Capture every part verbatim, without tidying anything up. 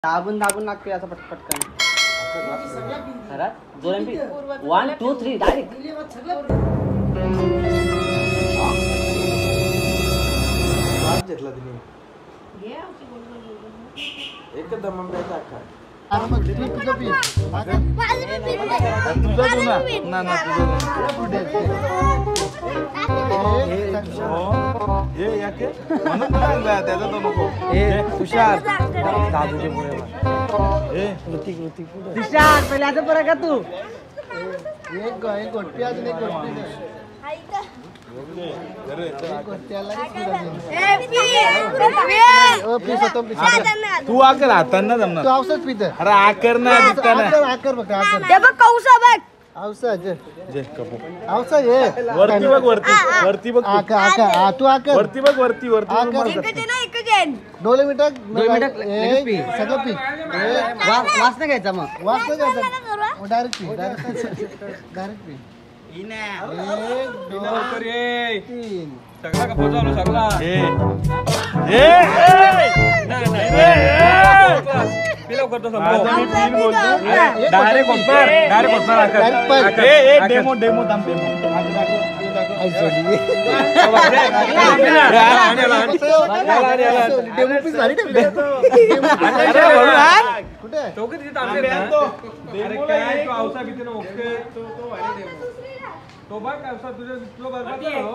दाबून दाबून लागते असं पटपट पटकन. खरंच दोन P one two three direct घेतला तिने एकदम मम्मीचा अख्खा पहिले आता बरं का तू एक एक गोटी अजून एक गोटी तू आकर हातांना जमणार तू औषध पित अरे आकर ना दिसताना आकर बघ आकर ते बघ कौसा बघ औषध जे कपू औषध हे वरती बघ वरती वरती बघ आकर आकर तू आकर वरती बघ वरती वरती आकर एकच आहे ना एकच आहे दोन मिनिटं दोन मिनिटं लगेच पी. सगळं पी वा- वास नाही घ्यायचा मग वाच घ्यायचं direct P direct direct P एक दोन तीन सगळा का पोचावलं सगळा ए ए पिलव करतो आता मी तीन बोलतो डायरेक्ट कोणपर डायरेक्ट कोणपर डायरेक्ट पण ए ए डेमो डेमो थांब डेमो आई सोडली डेमो पीस भारी ठेवली कुठे चौकीत तिथे आणले ना अरे काय तो औसा भीती ना ओके तो तो भारी डेमो तो बघ औसा तुझे तुला बरबाद झालो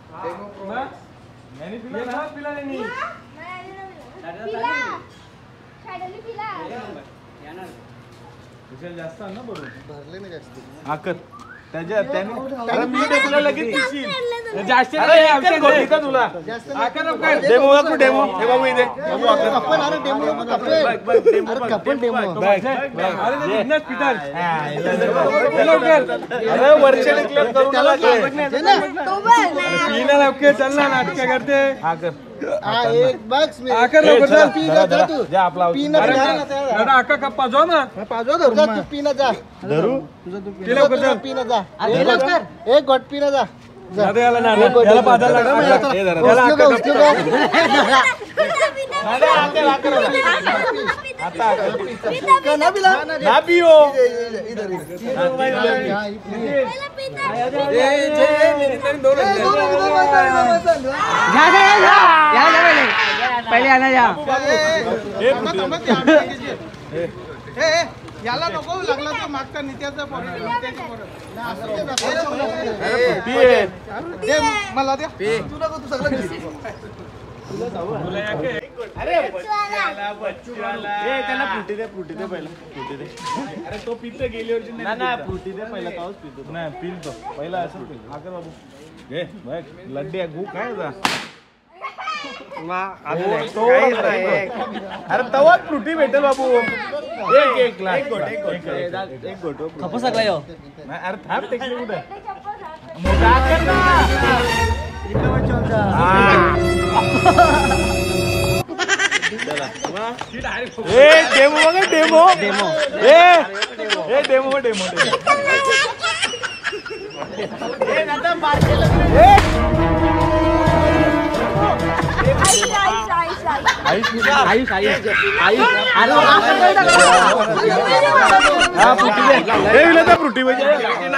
मैंने पिला ना पिला नहीं जास्त ना बरोबर भरले नाही जास्त आकर त्याच्या त्याने अरे मी तुला लगेच दिसील जास्त अरे एकच गोटी का तुला जास्त आकर काय डेमो बघ तू डेमो हे बाबू इथे बाबू आकर कपन अरे डेमो कपन बघ बघ डेमो अरे बघ कपन डेमो अरे ते बिझनेस पिटाल अरे वर्ष निकलत करू नका पीना लवके चल ना नाटक करते आकर हा एक बॉक्स मी आकर ए, लवकर चला, चल पी जरा, ना जरा. तू जा आपला पी ना अरे जा दादा आका कप्पा जाऊ ना पाजो धरून तू पी ना जा धरू पी लवकर चल पी ना जा अरे लवकर एक घोट पी ना जा दादा याला ना याला पाजायला लागला हे धरा. याला उचलू का, आका उचलू का? का ना पिला ना पिओ इधर जा जा जा या जा पहिले पहिले आना जा याला नको लागला तो मागचा नित्याचा मला द्या तू नको तू सगळं त्याला फ्रुटी दे फ्रुटी दे पहिला फ्रुटी दे अरे तो पितो गेली वर्षी नाही ना फ्रुटी दे पहिला पाऊस पितो नाही पितो पहिला असं पितो आकर बाबू घे बघ लड्डे गु काय जा अरे तवा फ्रुटी भेटेल बाबू एक एक ग्लास एक गोट एक गोट एक गोट खपू सगळं यो अरे थांब टेक्निक कुठे मोठा आकर ना ए डेमो बघा डेमो डेमो ए ए डेमो डेमो आयुष आयुष आयुष अरे हा फ्रुटी दे ए विला त्या फ्रुटी पाहिजे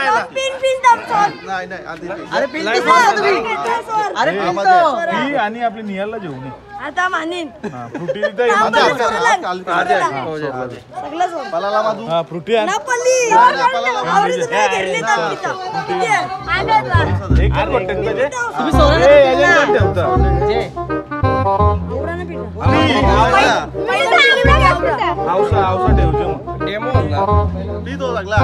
नाही नाही आधी अरे पिन तुम्ही अरे पिन तो ही आणि आपली निहालला घेऊन ये आता मानीन हा फ्रुटी तिथे पलाला माधू हा फ्रुटी आण पल्ली एक आण वाटतं पाहिजे तुम्ही सोडा ए याच्यात पण ठेवता औसा औसा ठेवજો मग डेमो पी तो लागला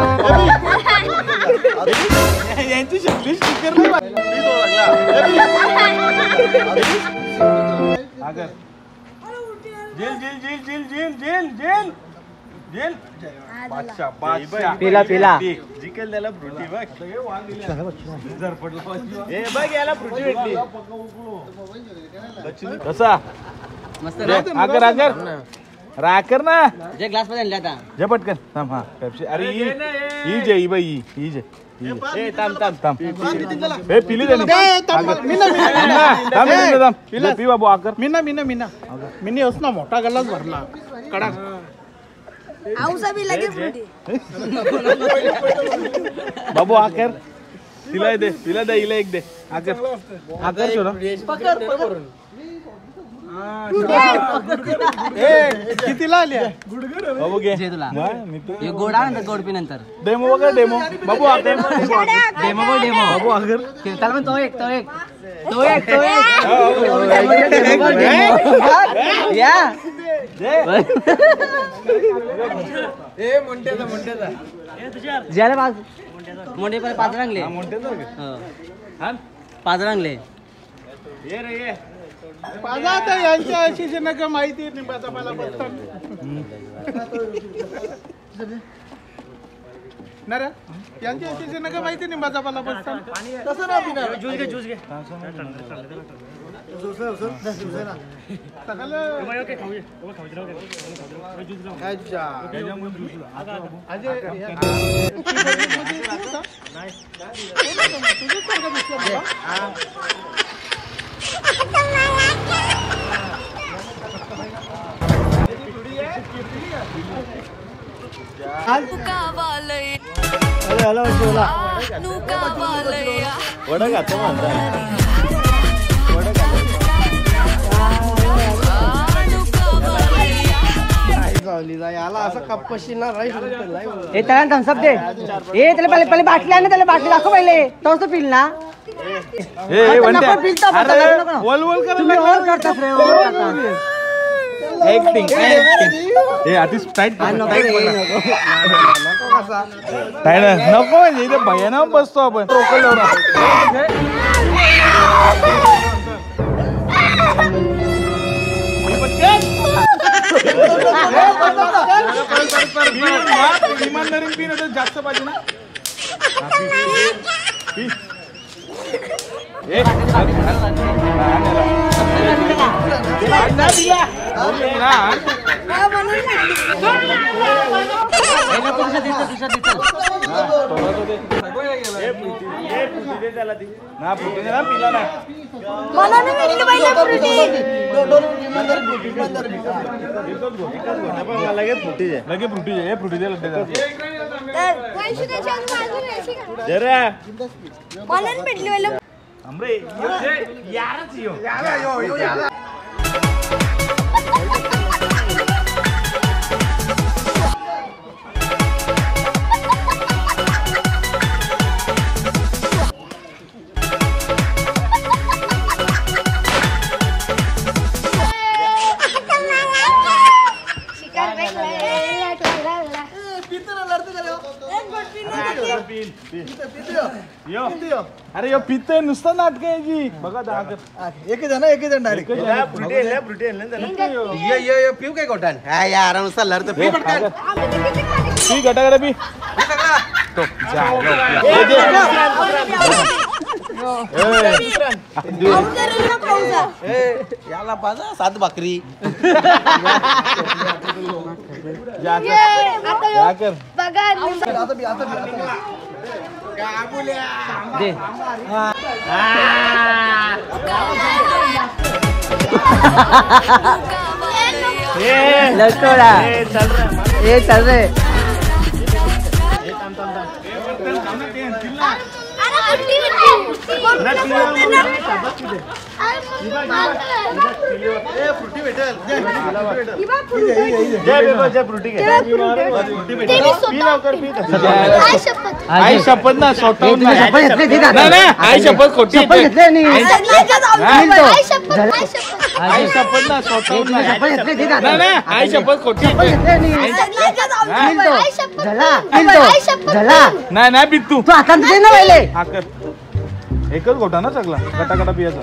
यांची शक्ली स्टिकर नाही पी तो लागला आगर जेल जेल जेल जेल जेल जेल जेल जेल बादशाह बादशाह पिला पिला जिकल त्याला फ्रुटी बघ सगळे वांग दिले जर पडला ए बघ याला फ्रुटी भेटली कसा मस्त आगर आगर राकर ना जे ग्लास मध्ये आणले आता जे पटकन थांब हा पेप्सी अरे ही ही जे ही बाई ही जे ए थांब थांब थांब ए पिली दे पी बाबू आकर मीना मीना मीना मीनी असना मोठा गल्लाच भरला कडा औसा भी लगेच फ्रुटी बाबू आकर तिला दे तिला दे हिला एक दे आकर आकर छोरा कितीला आल्या बाबू घे तुला मी तू हे गोड आहे नंतर गोड पी नंतर डेमो बघा डेमो बाबू आकर डेमो बघ डेमो बाबू आकर त्याला पण तो एक तो एक तो एक तो एक या ए मोंट्याचा मोंट्याचा ज्याला पाच मोठे पण पाच रांगले पाच रांगले ये रे ये माझा आता यांच्या अशी नका माहिती निंबाचा मला बसतात ना रे यांच्या अशी नका माहिती निंबाचा मला बसतात तसं ना पिणार ज्यूस घे ज्यूस घे वडा खातो म्हणता याला असं कप्पशी ना राईस ए त्याला थम्सअप दे ए त्याला पहिले पहिले बाटली आण त्याला बाटली दाखव पहिले तोच तो पिल ना ए वंट्या अरे वल वल तुम्ही करायला ओव्हर करतात रे ओव्हर करतात ऍक्टिंग ए आधी टाईट नको म्हणजे इथे भयानक बसतो आपण रोकल इमानदारी पी ना जास्त पाहिजे ना पिला ना मला नाही भेटली पहिला फ्रुटी लगे फ्रुटी दे लगे फ्रुटी दे फ्रुटी दे लड्डे जरा मला नाही भेटली पहिला हमरे यारच यो यारा यो यो यारा अरे यो पिते नुसतं नाटक आहे जी बघा एक जण एक जण डायरेक्ट पिऊ काय कोटान यार सल्लार तर पी पटकन पी गटागटा पी तो जा याला पाजा सात भाकरी जाकर बघा दे लटोड़ा ये चल रहे आई शपथ ना स्वतःहून आई शपथ खोटी आई शपथ ना स्वतःहून आई शपथ खोटी नाही नाही पितू तू आता दे ना पहिले आकर एकच गोटा ना सगळा गटागटा पियाचा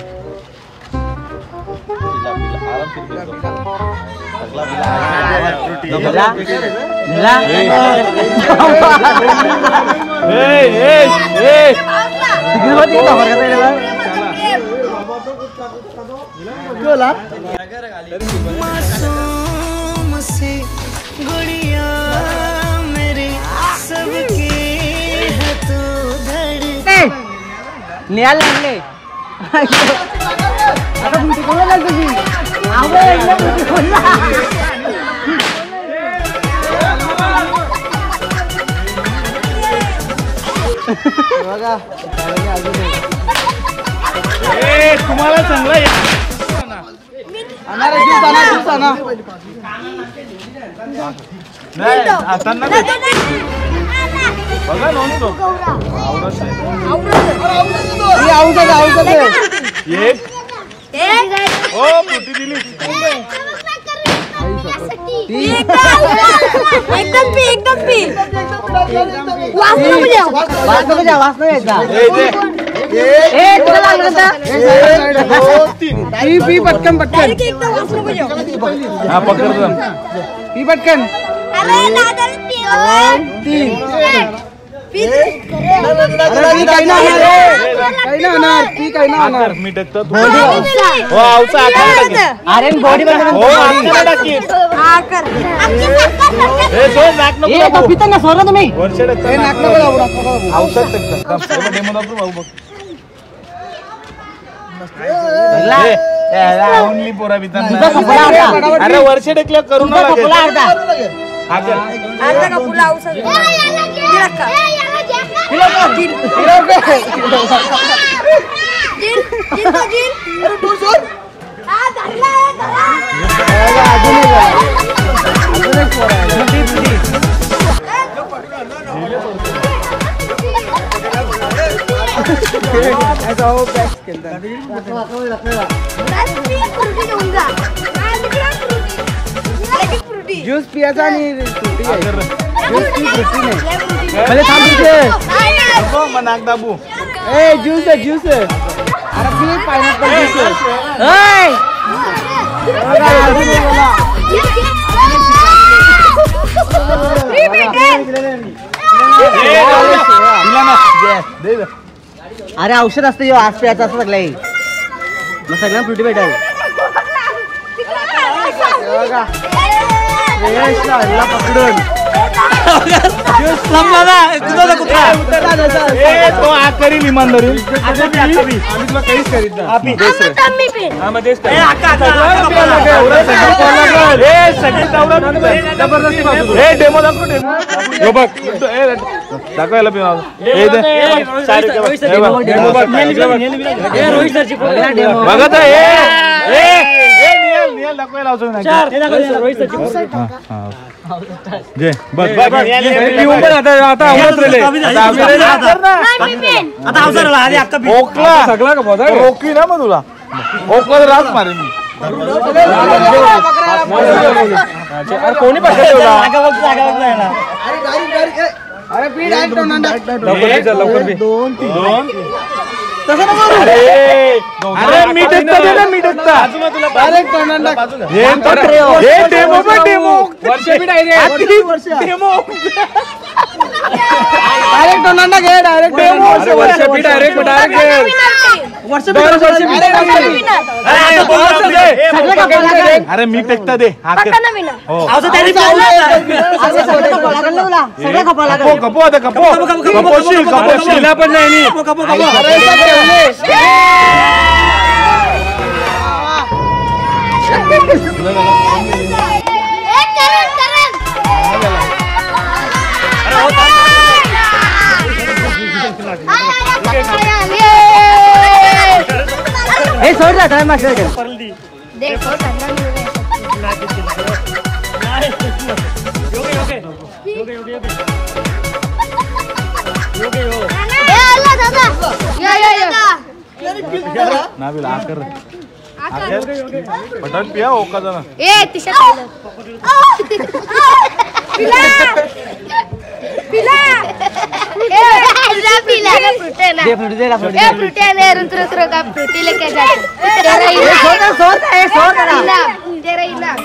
नियाल लागले आता बुटी कोण लागली तुझी आवड बुटी कोण बघा ए तुम्हाला चांगला नाही आता ना बघा नोंद तो एक हो मोठी दिली एकदम पी एकदम पी वासना बजाव वासना बजाव वासना यायचा ए तुला लागलं पी पी पटकन पटकन एकदम वासना बजाव हा पकडतो पी पटकन अरे दादा पी तीन पी काही ना होणार पी काही ना होणार मी टाकतो हो आवचा आकार अरे बॉडी हो आकार टाकी आकर ए सोड नाक नको पिता ना सोडा तुम्ही वर्ष टाकतो नाक नको लावू, नाक नको लावू. औषध टाकतो डेमो दाखव भाऊ बघ ओनली पोरा बितांना अरे वर्ष टेकल्या करू नका आकर आता का पुला औषध दिलका जिल जिल तो जिल अरे तू सोड आ धरला अजून एक पोर आहे. ऐसा हो बॅक खेळता ज्यूस पियाचा आणि फ्रुटी घ्यायची. ज्यूस पी फ्रुटी नाही पहिले थांब तिथे नको मग नाक दाबू ए ज्यूस आहे ज्यूस आहे अरे पी पायनॅपल ज्यूस आहे अरे औषध असतं यो आज प्यायचं असं सगळं मग सगळ्यांना फ्रुटी भेटेल पकडून तो आग करील इमानदारी तुला काहीच करीत नाही. डेमो दाखव डेमो हे बघ दाखवायला पिऊ बघत दाखवायला जे बस आता ओकला सगळा का बोधा ओकली ना मग तुला ओकला तर राज मारे मी कोणी पैसे अरे पी डायरेक्ट लवकर दोन दोन अरे मी टाकता दे ना मी टाकता डायरेक्ट डेमो पण डेमो वर्ष पी डायरेक्ट डेमो डायरेक्ट टोनांना घे डायरेक्ट डेमो वर्ष पी डायरेक्ट डायरेक्ट वर्ष पी अरे मी टाकता दे कपो कपो आता कपो कपोशील कपोशील पण नाही हे सोड जा टाइम मास्टर देखो नाविल आकर पटन पिया ओका जाना ए तिशा पिला पिला ए पिला पिला फ्रूटे ना दे फ्रुटी दे ना फ्रुटी ए फ्रूटे ने रुंत्र रुंत्र का फ्रूटी लेके जा तेरा ही सोड सोड ए सोड ना तेरा ही ना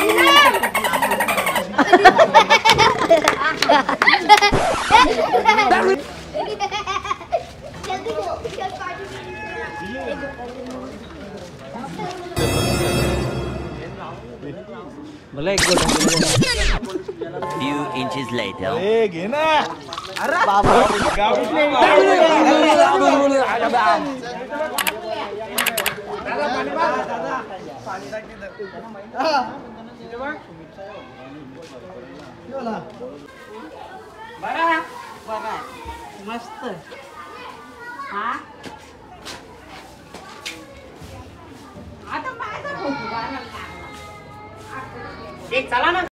बोला एक गोट Few inches later. ए घे ना अरे मस्त हा आता काय चला ना.